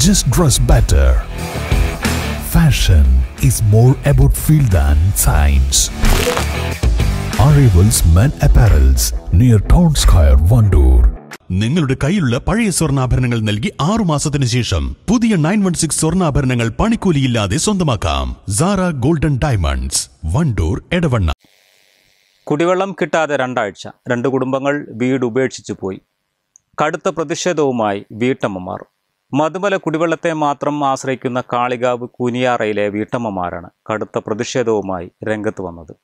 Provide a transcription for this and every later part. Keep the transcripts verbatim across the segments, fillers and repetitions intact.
just dress better. Fashion is more about feel than science. Arrivals Men Apparels near Town Square, Vandoor. നിങ്ങളുടെ കയ്യിലുള്ള പഴയ സ്വർണ്ണാഭരണങ്ങൾ നൽകി ആറു മാസത്തിനു ശേഷം പുതിയ നയൻ വൺ സിക്സ് സ്വർണ്ണാഭരണങ്ങൾ പണിക്കൂലിയില്ലാതെ സ്വന്തമാക്കാം. Zara golden diamonds, Wandoor, Edavanna. കുടിവെള്ളം കിട്ടാതെ രണ്ടാഴ്ച രണ്ട് കുടുംബങ്ങൾ വീട് ഉപേക്ഷിച്ചു പോയി. കടുത്ത പ്രതിഷേധവുമായി വീട്ടമ്മമാർ. മധുമല കുടിവെള്ളത്തെ മാത്രം ആശ്രയിക്കുന്ന കാളികാവ് കൂനിയാറയിലെ വീട്ടമ്മമാരാണ് കടുത്ത പ്രതിഷേധവുമായി രംഗത്ത് വന്നത്.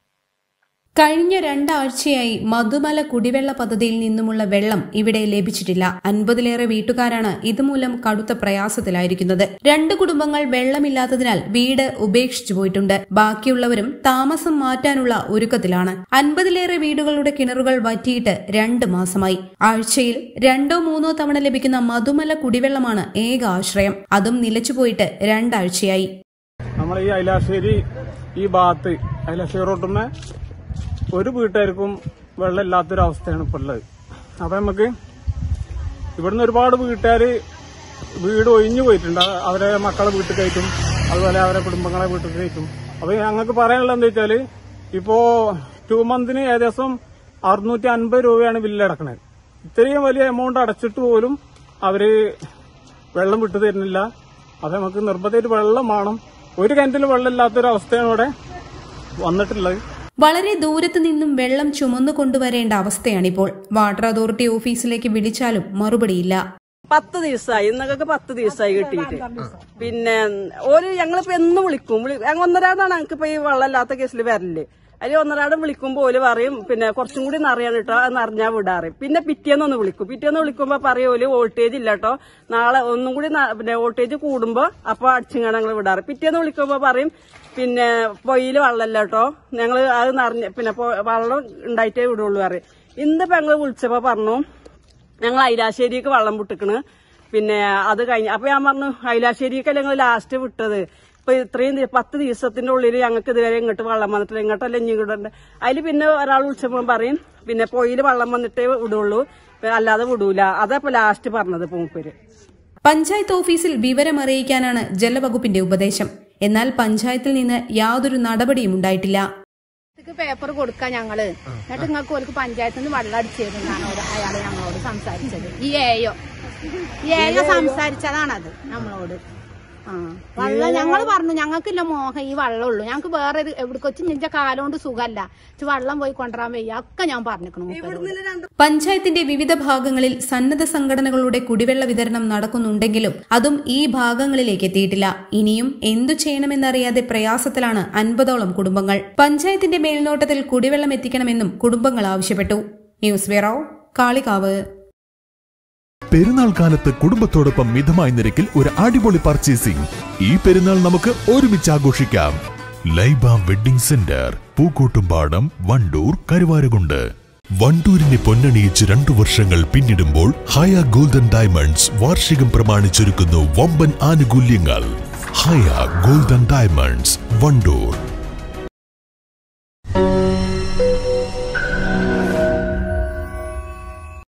കഴിഞ്ഞ രണ്ടാഴ്ചയായി മധുമല കുടിവെള്ള പദ്ധതിയിൽ നിന്നുമുള്ള വെള്ളം ഇവിടെ ലഭിച്ചിട്ടില്ല. അൻപതിലേറെ വീട്ടുകാരാണ് ഇതുമൂലം കടുത്ത പ്രയാസത്തിലായിരിക്കുന്നത്. രണ്ട് കുടുംബങ്ങൾ വെള്ളമില്ലാത്തതിനാൽ വീട് ഉപേക്ഷിച്ചു പോയിട്ടുണ്ട്. ബാക്കിയുള്ളവരും താമസം മാറ്റാനുള്ള ഒരുക്കത്തിലാണ്. അൻപതിലേറെ വീടുകളുടെ കിണറുകൾ വറ്റിയിട്ട് രണ്ട് മാസമായി. ആഴ്ചയിൽ രണ്ടോ മൂന്നോ തവണ ലഭിക്കുന്ന മധുമല കുടിവെള്ളമാണ് ഏക ആശ്രയം. അതും നിലച്ചുപോയിട്ട് രണ്ടാഴ്ചയായി. നമ്മൾ ഈ ഐലാശ്ശേരി ഈ ഭാഗത്ത് ഐലാശ്ശേരി റോട്ടുമ്മ ഒരു വീട്ടുകാർക്കും വെള്ളമില്ലാത്തൊരവസ്ഥയാണ് ഇപ്പോൾ ഉള്ളത്. അപ്പം നമുക്ക് ഇവിടുന്ന് ഒരുപാട് വീട്ടുകാർ വീട് ഒഴിഞ്ഞു പോയിട്ടുണ്ട്. അവരെ മക്കളെ വീട്ടിൽ കയറ്റും, അതുപോലെ അവരെ കുടുംബങ്ങളെ വീട്ടിൽ കയറ്റും. അപ്പോൾ ഞങ്ങൾക്ക് പറയാനുള്ളത് എന്താ വെച്ചാൽ ഇപ്പോൾ ടു മന്തിന് ഏകദേശം അറുന്നൂറ്റി അൻപത് രൂപയാണ് ബില്ല് അടക്കണത്. ഇത്രയും വലിയ എമൗണ്ട് അടച്ചിട്ട് പോലും അവർ വെള്ളം വിട്ടു തരുന്നില്ല. അപ്പം നമുക്ക് നിർബന്ധമായിട്ട് വെള്ളം വേണം. ഒരു കിണറ്റിൽ വെള്ളമില്ലാത്തൊരവസ്ഥയാണ് ഇവിടെ വന്നിട്ടുള്ളത്. വളരെ ദൂരത്തു നിന്നും വെള്ളം ചുമന്നു കൊണ്ടുവരേണ്ട അവസ്ഥയാണിപ്പോൾ. വാട്ടർ അതോറിറ്റി ഓഫീസിലേക്ക് വിളിച്ചാലും മറുപടിയില്ല. പത്ത് ദിവസമായി ഇന്നൊക്കെ പത്ത് ദിവസമായി കിട്ടിയിട്ട്. പിന്നെ ഒരു ഞങ്ങളിപ്പോ എന്നും വിളിക്കും. ഒന്നരാടാണ് ഞങ്ങൾക്കിപ്പോ ഈ വെള്ളമില്ലാത്ത കേസിൽ വരല്. അതിൽ ഒന്നരാടം വിളിക്കുമ്പോൾ ഓല് പറയും പിന്നെ കുറച്ചും കൂടി നിറയാൻ കേട്ടോ, അത് നിറഞ്ഞാൽ വിടാറ്. പിന്നെ പിറ്റേന്നൊന്ന് വിളിക്കും. പിറ്റേന്ന് വിളിക്കുമ്പോ പറയും ഓല് വോൾട്ടേജ് ഇല്ല കേട്ടോ, നാളെ ഒന്നും കൂടി പിന്നെ വോൾട്ടേജ് കൂടുമ്പോ അപ്പൊ അടിച്ചിങ്ങാണ് ഞങ്ങൾ വിടാറ്. പിറ്റേന്ന് വിളിക്കുമ്പോ പറയും പിന്നെ പൊയ്യില് വെള്ളമില്ല കേട്ടോ, ഞങ്ങൾ അത് നിറഞ്ഞ പിന്നെ വെള്ളം ഉണ്ടായിട്ടേ വിടുള്ളൂ പറയും. ഇന്നിപ്പോ ഞങ്ങൾ വിളിച്ചപ്പോ പറഞ്ഞു ഞങ്ങൾ ഐലാശ്ശേരിക്ക് വെള്ളം വിട്ടിക്കണ്. പിന്നെ അത് കഴിഞ്ഞ് അപ്പൊ ഞാൻ പറഞ്ഞു ഐലാശ്ശേരിക്കല്ലേ ഞങ്ങൾ ലാസ്റ്റ് വിട്ടത്, ഇപ്പൊ ഇത്രയും പത്ത് ദിവസത്തിന്റെ ഉള്ളിൽ ഞങ്ങൾക്ക് ഇതുവരെ ഇങ്ങോട്ട് വെള്ളം വന്നിട്ടില്ല, ഇങ്ങോട്ടല്ല ഇനി ഇങ്ങോട്ടുണ്ട്. അതിൽ പിന്നെ ഒരാൾ വിളിച്ചപ്പോ പറയും പിന്നെ പൊയ്യില് വെള്ളം വന്നിട്ടേ വിടുള്ളൂ, അല്ലാതെ വിടൂല. അതപ്പോ ലാസ്റ്റ് പറഞ്ഞത് മൂപ്പര്. പഞ്ചായത്ത് ഓഫീസിൽ വിവരമറിയിക്കാനാണ് ജലവകുപ്പിന്റെ ഉപദേശം. എന്നാൽ പഞ്ചായത്തിൽ നിന്ന് യാതൊരു നടപടിയും ഉണ്ടായിട്ടില്ല. പേപ്പർ കൊടുക്കാൻ ഞങ്ങള് എന്നിട്ട് നിങ്ങൾക്ക് ഒരു പഞ്ചായത്തിൽ നിന്ന് വെള്ളം അടിച്ചിരുന്നാണ് അയാള് ഞങ്ങളോട് സംസാരിച്ചത്. ഈ ഏയോ ഈ ഏയോ സംസാരിച്ചതാണത് നമ്മളോട്. ആ വെള്ളം ഞങ്ങൾ പറഞ്ഞു ഞങ്ങൾക്കില്ല മോഹം ഈ വെള്ളം ഉള്ളൂ, ഞങ്ങൾക്ക് വേറെ എവിടെ കൊച്ചു നിന്റെ കാലം കൊണ്ട് സുഖമല്ല, വെള്ളം പോയി കൊണ്ടുവരാൻ വയ്യ ഒക്കെ ഞാൻ പറഞ്ഞിരിക്കണം. പഞ്ചായത്തിന്റെ വിവിധ ഭാഗങ്ങളിൽ സന്നദ്ധ സംഘടനകളുടെ കുടിവെള്ള വിതരണം നടക്കുന്നുണ്ടെങ്കിലും അതും ഈ ഭാഗങ്ങളിലേക്ക് എത്തിയിട്ടില്ല. ഇനിയും എന്തു ചെയ്യണമെന്നറിയാതെ പ്രയാസത്തിലാണ് അൻപതോളം കുടുംബങ്ങൾ. പഞ്ചായത്തിന്റെ മേൽനോട്ടത്തിൽ കുടിവെള്ളം എത്തിക്കണമെന്നും കുടുംബങ്ങൾ ആവശ്യപ്പെട്ടു. News bureau, Kalikavu. പെരുന്നാൾ കാലത്ത് കുടുംബത്തോടൊപ്പം മിതമായ നിരക്കിൽ ഒരു അടിപൊളി പർച്ചേസിംഗ് ഈ പെരുന്നാൾ നമുക്ക് ഒരുമിച്ച് ആഘോഷിക്കാം. Laiba wedding centre, Pookkottumpadam, Wandoor, Karuvarakundu. വണ്ടൂരിനെ പൊന്നണിയിച്ച് രണ്ടു വർഷങ്ങൾ പിന്നിടുമ്പോൾ ഹയ ഗോൾഡൻ ഡയമണ്ട്സ് വാർഷികം പ്രമാണിച്ചൊരുക്കുന്നു വമ്പൻ ആനുകൂല്യങ്ങൾ. Haya golden diamonds, Wandoor.